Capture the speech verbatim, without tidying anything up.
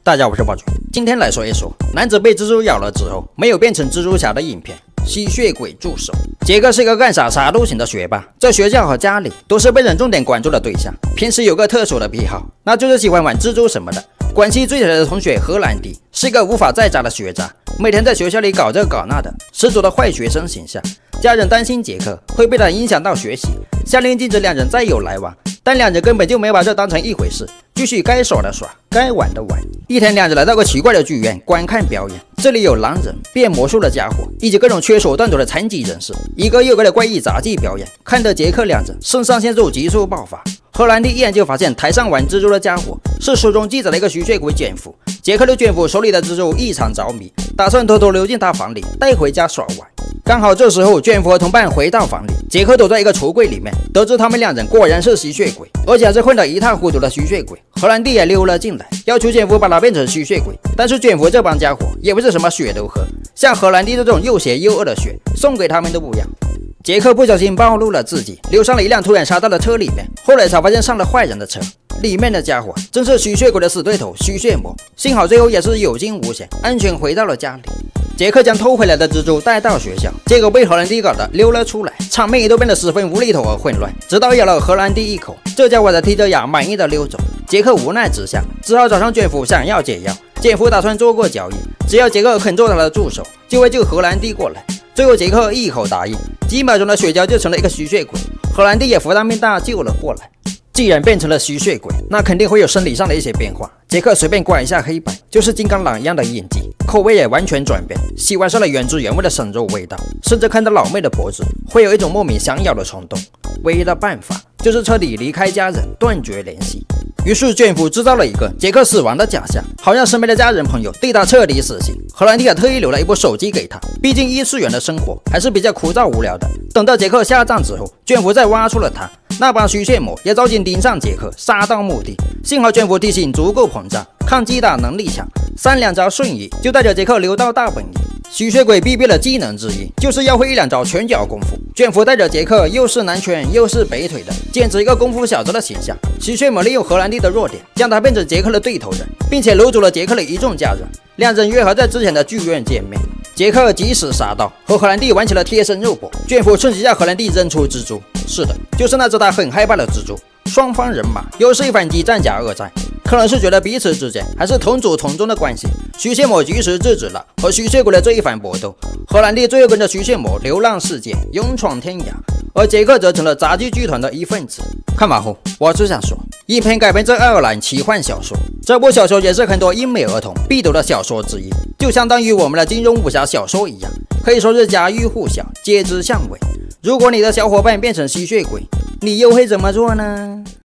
大家好，我是宝主，今天来说一说男子被蜘蛛咬了之后没有变成蜘蛛侠的影片。吸血鬼助手杰克是个干啥啥都行的学霸，在学校和家里都是被人重点关注的对象。平时有个特殊的癖好，那就是喜欢玩蜘蛛什么的。关系最铁的同学荷兰弟是个无法再渣的学渣，每天在学校里搞这搞那的，十足的坏学生形象。家人担心杰克会被他影响到学习，下令禁止两人再有来往。但两人根本就没把这当成一回事，继续该耍的耍，该玩的玩。一天，两人来到个奇怪的剧院观看表演，这里有狼人、变魔术的家伙，以及各种缺手断腿的残疾人士，一个又个的怪异杂技表演，看得杰克两人肾上腺素急速爆发。荷兰弟一眼就发现台上玩蜘蛛的家伙是书中记载的一个吸血鬼卷福，杰克对卷福手里的蜘蛛异常着迷，打算偷偷溜进他房里带回家耍玩。刚好这时候卷福和同伴回到房里，杰克躲在一个橱柜里面，得知他们两人果然是吸血鬼，而且还是混得一塌糊涂的吸血鬼。荷兰弟也溜了进来，要求卷福把他变成吸血鬼，但是卷福这帮家伙也不是什么血都喝，像荷兰弟这种又邪又恶的血送给他们都不要。杰克不小心暴露了自己，溜上了一辆突然杀到的车里面，后来才发现上了坏人的车，里面的家伙正是吸血鬼的死对头吸血魔，幸好最后也是有惊无险，安全回到了家里。杰克将偷回来的蜘蛛带到学校，结果被荷兰弟搞得溜了出来，场面也都变得十分无厘头和混乱，直到咬了荷兰弟一口，这家伙才剔着牙满意的溜走。杰克无奈之下只好找上卷福想要解药，卷福打算做过交易，只要杰克肯做他的助手就会救荷兰弟过来。最后杰克一口答应，几秒钟的血交就成了一个吸血鬼，荷兰弟也福大命大救了过来。既然变成了吸血鬼，那肯定会有生理上的一些变化。杰克随便刮一下黑板，就是金刚狼一样的演技，口味也完全转变，喜欢上了原汁原味的生肉味道，甚至看到老妹的脖子会有一种莫名想咬的冲动。唯一的办法就是彻底离开家人，断绝联系。于是卷福制造了一个杰克死亡的假象，好让身边的家人朋友对他彻底死心。荷兰弟也特意留了一部手机给他，毕竟异次元的生活还是比较枯燥无聊的。等到杰克下葬之后，卷福再挖出了他，那帮吸血魔也着急盯上杰克，杀到墓地。幸好卷福体型足够膨胀，抗击打能力强，三两招瞬移就带着杰克溜到大本营。吸血鬼必备的技能之一就是要会一两招拳脚功夫，卷福带着杰克又是南拳又是北腿的，简直一个功夫小子的形象。吸血魔利用荷兰弟的弱点，将他变成杰克的对头人，并且掳走了杰克的一众家人。两人约好在之前的剧院见面，杰克及时杀到，和荷兰弟玩起了贴身肉搏。卷福趁机向荷兰弟扔出蜘蛛，是的，就是那只他很害怕的蜘蛛。双方人马又是一番激战加恶战，可能是觉得彼此之间还是同祖同宗的关系，吸血魔及时制止了和吸血鬼的这一番搏斗。荷兰弟最后跟着吸血魔流浪世界，勇闯天涯，而杰克则成了杂技剧团的一份子。看完后，我只想说，影片改编自爱尔兰奇幻小说，这部小说也是很多英美儿童必读的小说之一，就相当于我们的金庸武侠小说一样，可以说是家喻户晓，皆知巷尾。如果你的小伙伴变成吸血鬼，你又会怎么做呢？